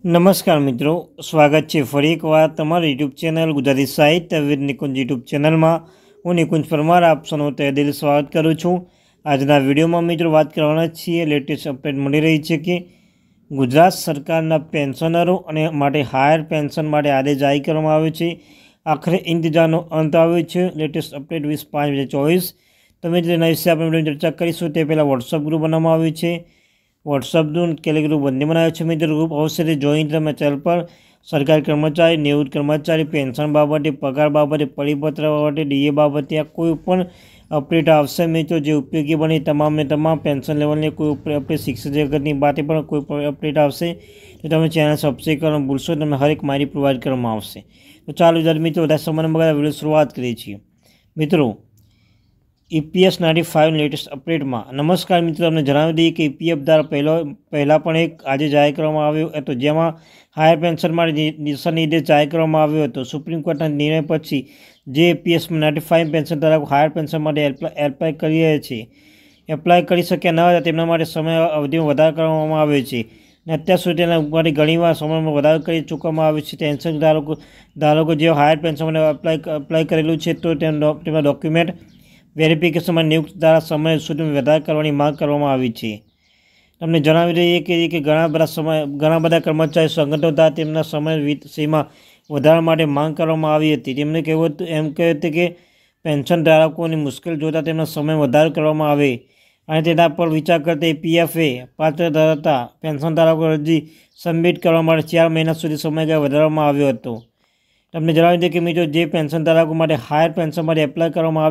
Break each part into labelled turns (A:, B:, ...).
A: નમસ્કાર મિત્રો, સ્વાગત છે ફરી એકવાર તમારી યુટ્યુબ ચેનલ ગુજરાતી સાહિત્ય વિદ નિકુંજ યુટ્યુબ ચેનલમાં। હું નિકુંજ પરમાર આપ સૌનું તહેદિલ સ્વાગત કરું છું। આજના વિડીયોમાં મિત્રો વાત કરવાના છીએ લેટેસ્ટ અપડેટ મળી રહી છે કે ગુજરાત સરકારના પેન્શનરો અને માટે હાયર પેન્શન માટે આદેશ જારી કરવામાં આવ્યો છે। આખરે ઇંતજારનો અંત આવ્યો છે। લેટેસ્ટ અપડેટ 20/5/2024 તો મિત્રો એના વિશે આપણે વિડીયોની ચર્ચા કરીશું। તે પહેલાં વોટ્સઅપ ગ્રુપ બનાવવામાં આવ્યું છે। વોટ્સઅપ ટેલિગ્રુપ બંને બનાવ્યો છે મિત્રો। ગ્રુપ અવશ્યથી જોઈન તમે ચેનલ પર સરકારી કર્મચારી, નિવૃત્ત કર્મચારી, પેન્શન બાબતે, પગાર બાબતે, પરિપત્ર બાબતે, ડીએ બાબતે આ કોઈ પણ અપડેટ આવશે મિત્રો જે ઉપયોગી બને તમામને તમામ પેન્શન લેવલની કોઈ અપડેટ, શિક્ષણ જગતની બાતે પણ કોઈ પણ અપડેટ આવશે તો તમે ચેનલ સબસ્ક્રાઈબ કરવાનું ભૂલશો, તમને હરેક માહિતી પ્રોવાઈડ કરવામાં આવશે। તો ચાલો જ્યારે મિત્રો વધારે સમય બગાડ્યા વિડીયો શરૂઆત કરીએ છીએ। મિત્રો EPS 95 લેટેસ્ટ અપડેટમાં નમસ્કાર મિત્રો, તમને જણાવી દઈએ કે EPF દ્વારા પહેલાં પણ એક આજે જાહેર કરવામાં આવ્યો હતો જેમાં હાયર પેન્શન માટે દિશા નિર્દેશ જાહેર કરવામાં આવ્યો હતો। સુપ્રીમ કોર્ટના નિર્ણય પછી જે EPS 95 પેન્શન ધારકો હાયર પેન્શન માટે એપ્લાય કરી શક્યા ન હતા તેમના માટે સમય અવધિમાં વધારો કરવામાં આવ્યો છે અને અત્યાર સુધી તેના માટે ઘણીવાર સમયમાં વધારો કરી ચૂકવામાં આવ્યો છે। પેન્શન ધારકો જે હાયર પેન્શન માટે એપ્લાય કરેલું છે તો તેમના ડોક્યુમેન્ટ વેરિફિકેશનમાં નિયુક્ત દ્વારા સમય સુધી વધારો કરવાની માંગ કરવામાં આવી છે। તમને જણાવી દઈએ કે ઘણા બધા કર્મચારી સંગઠનો દ્વારા તેમના સમય સીમા વધારવા માટે માંગ કરવામાં આવી હતી। તેમણે કહ્યું હતું કે પેન્શન ધારકોની મુશ્કેલ જોતા તેમના સમય વધારો કરવામાં આવે અને તેના પર વિચાર કરતા EPFએ પાત્ર ધરાવતા પેન્શન ધારકો અરજી સબમિટ કરવા માટે 4 મહિના સુધી સમયગાળો વધારવામાં આવ્યો હતો। તમને જણાવી દઈએ કે મિત્રો જે પેન્શન ધારકો માટે હાયર પેન્શન માટે એપ્લાય કરવામાં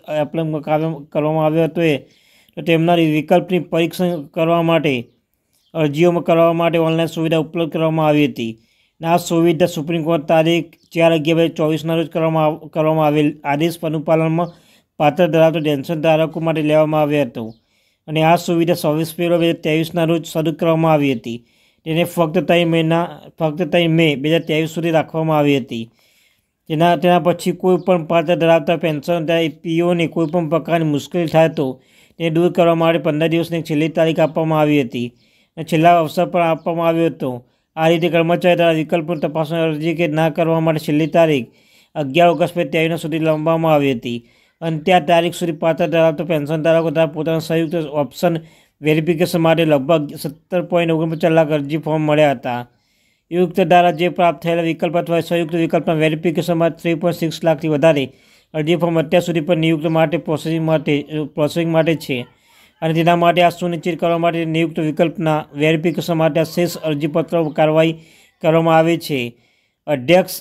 A: આવ્યો હતો તો તેમના વિકલ્પની પરીક્ષણ કરવા માટે અરજીઓ કરવા માટે ઓનલાઈન સુવિધા ઉપલબ્ધ કરવામાં આવી હતી અને આ સુવિધા સુપ્રીમ કોર્ટ તારીખ 4/11/2024ના રોજ કરવામાં આવેલ આદેશ અનુપાલનમાં પાત્ર ધરાવતા પેન્શન ધારકો માટે લેવામાં આવ્યો હતો અને આ સુવિધા 26 ફેબ્રુઆરી 2023ના રોજ શરૂ કરવામાં આવી હતી। તેને ફક્ત 3 મે 2023 સુધી રાખવામાં આવી હતી। તેના પછી કોઈ પણ પાત્ર ધરાવતા પેન્શન પીઓને કોઈપણ પ્રકારની મુશ્કેલી થાય તો તે દૂર કરવા માટે 15 દિવસની છેલ્લી તારીખ આપવામાં આવી હતી અને છેલ્લા અવસર પણ આપવામાં આવ્યો હતો। આ રીતે કર્મચારી દ્વારા વિકલ્પો તપાસવાની અરજી કે ના કરવા માટે છેલ્લી તારીખ 11 ઓગસ્ટ 2023 સુધી લંબાવવામાં આવી હતી અને ત્યાં તારીખ સુધી પાત્ર ધરાવતા પેન્શન ધારકો દ્વારા પોતાના સંયુક્ત ઓપ્શન વેરિફિકેશન માટે લગભગ 17.49 લાખ અરજી ફોર્મ મળ્યા હતા। યુક્ત દ્વારા જે પ્રાપ્ત થયેલા વિકલ્પ અથવા સંયુક્ત વિકલ્પના વેરિફિકેશનમાં 3.6 લાખથી વધારે અરજી ફોર્મ અત્યાર સુધી પણ નિયુક્ત માટે પ્રોસેસિંગ માટે છે અને તેના માટે આ સુનિશ્ચિત કરવા માટે નિયુક્ત વિકલ્પના વેરિફિકેશન માટે આ શેષ અરજીપત્રો કાર્યવાહી કરવામાં આવે છે। અધ્યક્ષ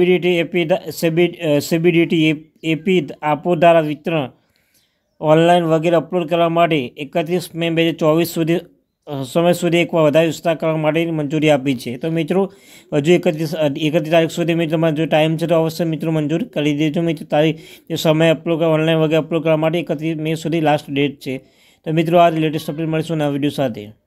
A: CBDT એપી આપો દ્વારા વિતરણ ઓનલાઈન વગેરે અપલોડ કરવા માટે 31 મે 2024 સમય સુધી એકવાર વધારે વિસ્તાર કરવા માટેની મંજૂરી આપી છે। તો મિત્રો હજુ 31 તારીખ સુધી મિત્રો તમારો જો ટાઈમ છે તો અવશ્ય મિત્રો મંજૂર કરી દેજો મિત્રો। તારીખ જે સમય ઓનલાઈન વગેરે અપલોડ કરવા માટે 31 મે સુધી લાસ્ટ ડેટ છે। તો મિત્રો આ લેટેસ્ટ અપડેટ મળીશું નવા વિડીયો સાથે।